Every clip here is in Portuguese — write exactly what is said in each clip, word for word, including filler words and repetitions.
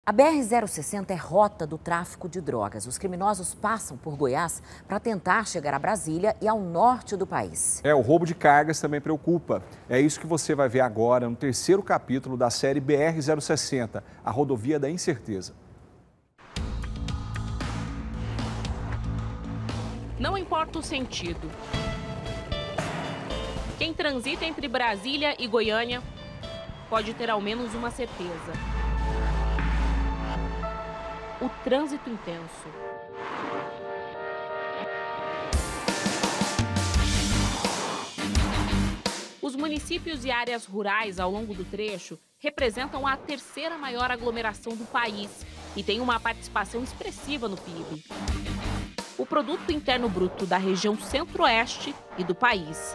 A B R zero sessenta é rota do tráfico de drogas. Os criminosos passam por Goiás para tentar chegar a Brasília e ao norte do país. É, o roubo de cargas também preocupa. É isso que você vai ver agora no terceiro capítulo da série B R zero sessenta, a rodovia da incerteza. Não importa o sentido. Quem transita entre Brasília e Goiânia pode ter ao menos uma certeza: o trânsito intenso. Os municípios e áreas rurais ao longo do trecho representam a terceira maior aglomeração do país e têm uma participação expressiva no P I B. O produto interno bruto da região centro-oeste e do país.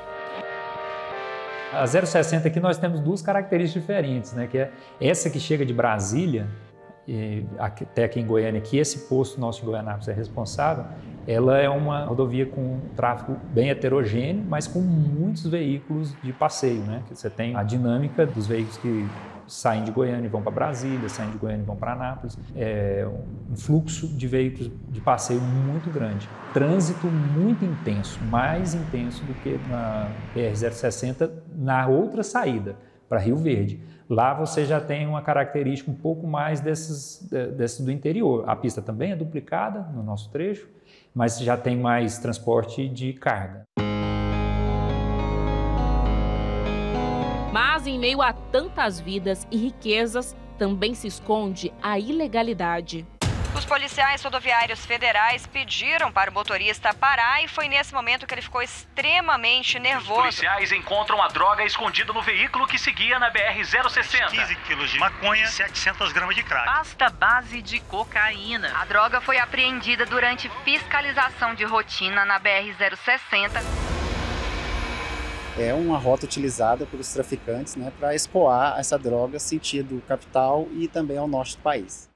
A zero sessenta aqui nós temos duas características diferentes, né? Que é essa que chega de Brasília, e até aqui em Goiânia, que esse posto nosso de Goianápolis é responsável, ela é uma rodovia com um tráfego bem heterogêneo, mas com muitos veículos de passeio, né? Que você tem a dinâmica dos veículos que saem de Goiânia e vão para Brasília, saem de Goiânia e vão para Anápolis. É um fluxo de veículos de passeio muito grande. Trânsito muito intenso, mais intenso do que na B R zero sessenta, na outra saída, para Rio Verde. Lá você já tem uma característica um pouco mais desses, desses do interior. A pista também é duplicada no nosso trecho, mas já tem mais transporte de carga. Mas em meio a tantas vidas e riquezas, também se esconde a ilegalidade. Os policiais rodoviários federais pediram para o motorista parar e foi nesse momento que ele ficou extremamente nervoso. Os policiais encontram a droga escondida no veículo que seguia na B R zero sessenta. quinze quilos de maconha, setecentas gramas de crack. Pasta base de cocaína. A droga foi apreendida durante fiscalização de rotina na B R zero sessenta. É uma rota utilizada pelos traficantes, né, para escoar essa droga sentido capital e também ao norte do país.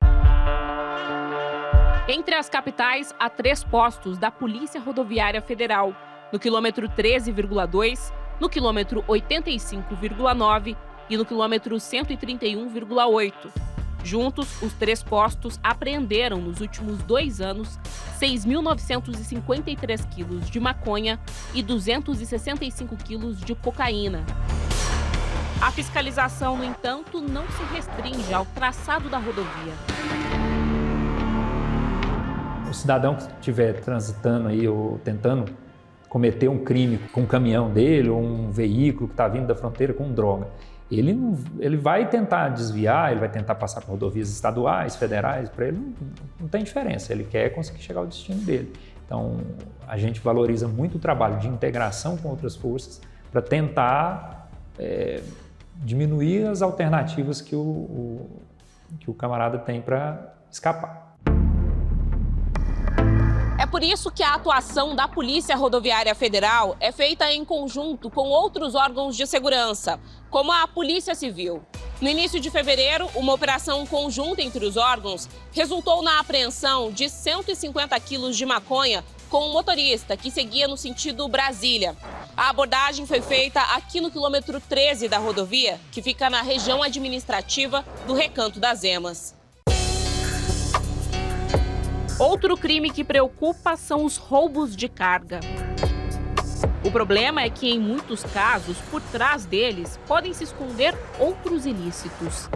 Entre as capitais, há três postos da Polícia Rodoviária Federal, no quilômetro treze vírgula dois, no quilômetro oitenta e cinco vírgula nove e no quilômetro cento e trinta e um vírgula oito. Juntos, os três postos apreenderam nos últimos dois anos seis mil novecentos e cinquenta e três quilos de maconha e duzentos e sessenta e cinco quilos de cocaína. A fiscalização, no entanto, não se restringe ao traçado da rodovia. O cidadão que estiver transitando aí ou tentando cometer um crime com um caminhão dele ou um veículo que está vindo da fronteira com droga, ele, não, ele vai tentar desviar, ele vai tentar passar por rodovias estaduais, federais, para ele não, não tem diferença, ele quer conseguir chegar ao destino dele. Então, a gente valoriza muito o trabalho de integração com outras forças para tentar é, diminuir as alternativas que o, o, que o camarada tem para escapar. É por isso que a atuação da Polícia Rodoviária Federal é feita em conjunto com outros órgãos de segurança, como a Polícia Civil. No início de fevereiro, uma operação conjunta entre os órgãos resultou na apreensão de cento e cinquenta quilos de maconha com um motorista que seguia no sentido Brasília. A abordagem foi feita aqui no quilômetro treze da rodovia, que fica na região administrativa do Recanto das Emas. Outro crime que preocupa são os roubos de carga. O problema é que, em muitos casos, por trás deles, podem se esconder outros ilícitos.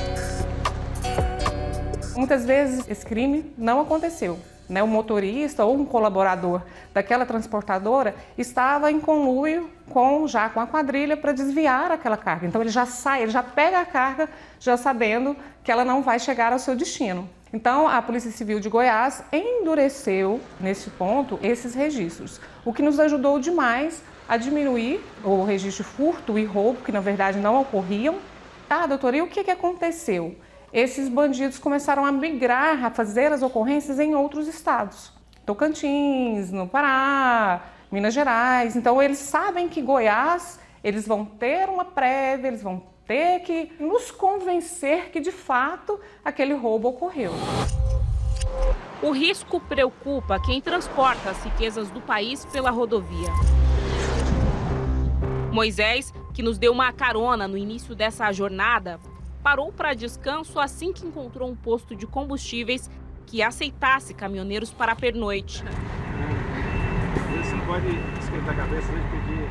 Muitas vezes esse crime não aconteceu, né? O motorista ou um colaborador daquela transportadora estava em conluio com, já com a quadrilha para desviar aquela carga. Então ele já sai, ele já pega a carga já sabendo que ela não vai chegar ao seu destino. Então, a Polícia Civil de Goiás endureceu, nesse ponto, esses registros, o que nos ajudou demais a diminuir o registro de furto e roubo, que na verdade não ocorriam. Tá, doutora, e o que, que aconteceu? Esses bandidos começaram a migrar, a fazer as ocorrências em outros estados. Tocantins, no Pará, Minas Gerais. Então, eles sabem que Goiás, eles vão ter uma prévia, eles vão ter que nos convencer que, de fato, aquele roubo ocorreu. O risco preocupa quem transporta as riquezas do país pela rodovia. Moisés, que nos deu uma carona no início dessa jornada, parou para descanso assim que encontrou um posto de combustíveis que aceitasse caminhoneiros para a pernoite. Você não pode esquentar a cabeça nem pedir.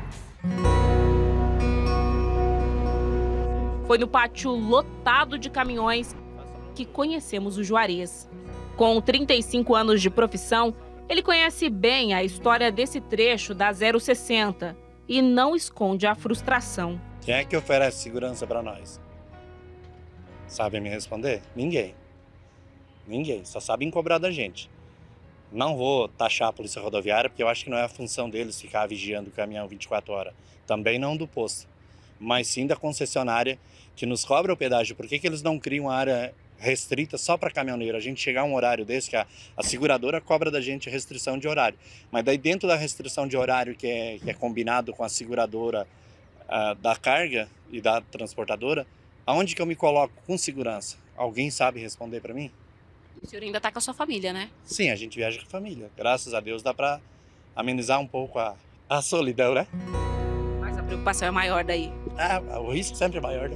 Foi no pátio lotado de caminhões que conhecemos o Juarez. Com trinta e cinco anos de profissão, ele conhece bem a história desse trecho da zero sessenta e não esconde a frustração. Quem é que oferece segurança para nós? Sabem me responder? Ninguém. Ninguém. Só sabem cobrar da gente. Não vou taxar a polícia rodoviária, porque eu acho que não é a função deles ficar vigiando o caminhão vinte e quatro horas. Também não do posto. Mas sim da concessionária que nos cobra o pedágio. Por que que eles não criam uma área restrita só para caminhoneiro? A gente chegar a um horário desse, que a, a seguradora cobra da gente restrição de horário. Mas daí dentro da restrição de horário que é, que é combinado com a seguradora uh, da carga e da transportadora, aonde que eu me coloco com segurança? Alguém sabe responder para mim? O senhor ainda está com a sua família, né? Sim, a gente viaja com a família. Graças a Deus dá para amenizar um pouco a, a solidão, né? Mas a preocupação é maior daí. Ah, o risco sempre é maior, né?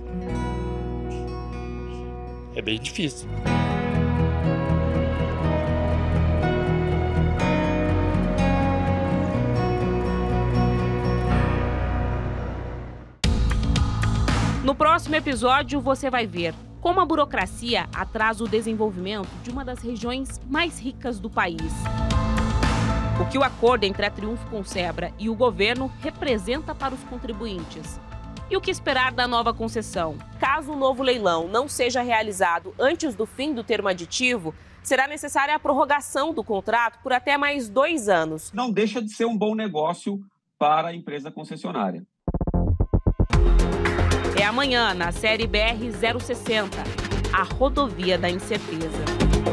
É bem difícil. No próximo episódio, você vai ver como a burocracia atrasa o desenvolvimento de uma das regiões mais ricas do país. O que o acordo entre a Triunfo Concebra e o governo representa para os contribuintes. E o que esperar da nova concessão? Caso o novo leilão não seja realizado antes do fim do termo aditivo, será necessária a prorrogação do contrato por até mais dois anos. Não deixa de ser um bom negócio para a empresa concessionária. É amanhã, na série B R zero sessenta, a Rodovia da Incerteza.